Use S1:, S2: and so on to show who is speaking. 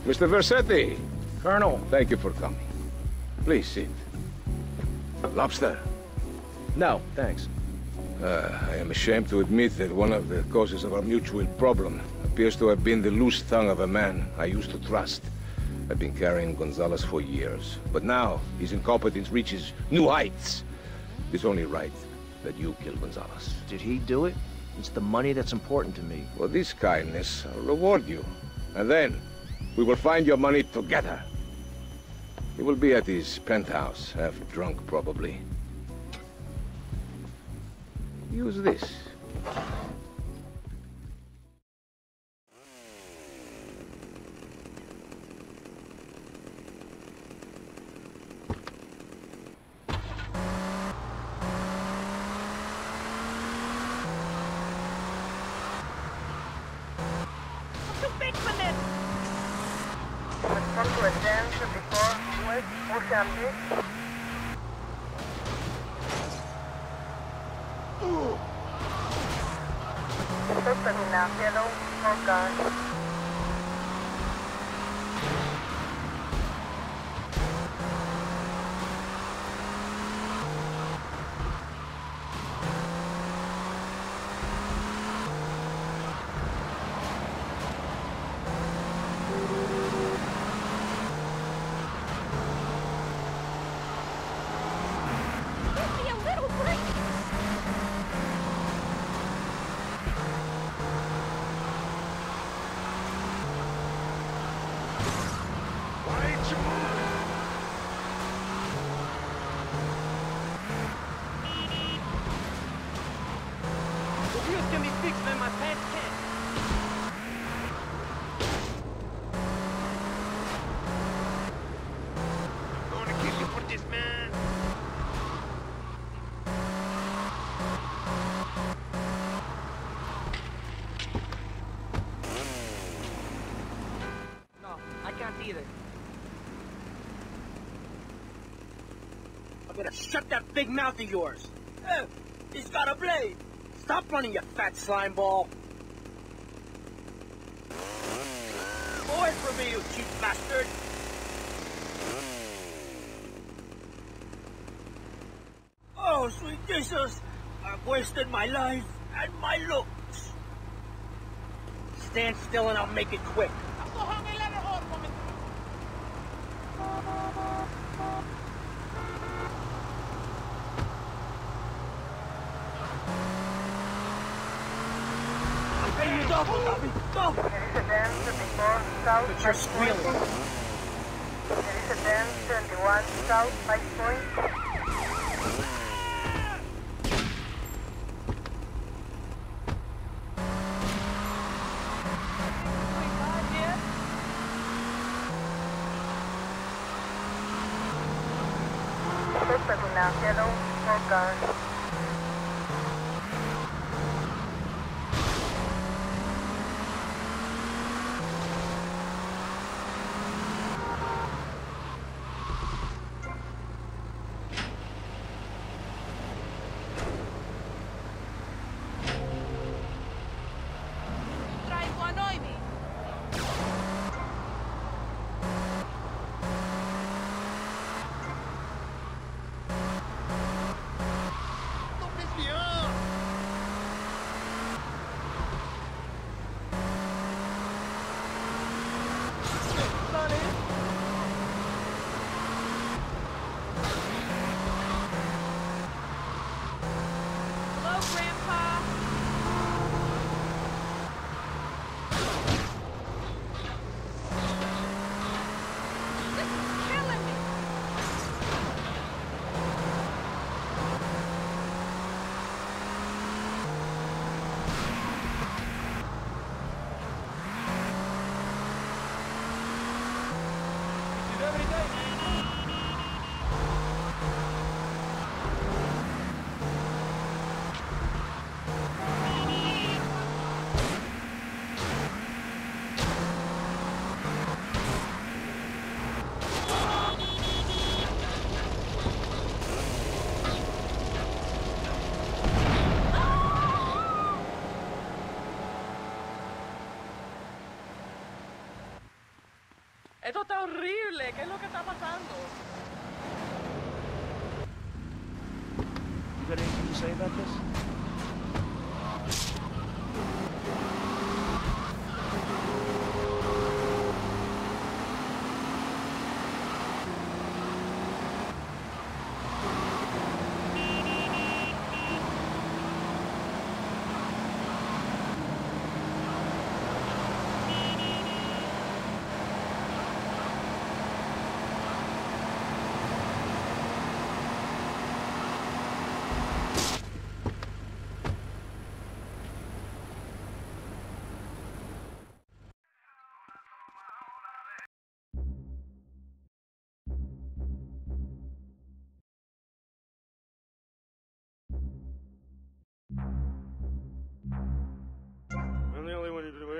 S1: Mr. Vercetti!
S2: Colonel.
S1: Thank you for coming. Please sit. Lobster?
S2: No, thanks.
S1: I am ashamed to admit that one of the causes of our mutual problem appears to have been the loose tongue of a man I used to trust. I've been carrying Gonzales for years, but now his incompetence reaches new heights. It's only right that you kill Gonzales.
S2: Did he do it? It's the money that's important to me.
S1: For this kindness, I'll reward you. And then, we will find your money together. He will be at his penthouse, half drunk probably. Use this.
S3: Welcome to advance before West Ocean Bay. Terminal yellow for guard.
S4: Either. I'm gonna shut that big mouth of yours. Hey, he's got a blade. Stop running, you fat slime ball. Away from me, you cheap bastard. Oh, sweet Jesus. I've wasted my life and my looks. Stand still and I'll make it quick.
S3: But
S4: you're squealing.
S3: There is a dance 21 South 5 Point. Terminal yellow for guard.
S5: Esto está horrible. ¿Qué es lo que está pasando?
S2: You got anything to say about this?
S6: I'm the only one who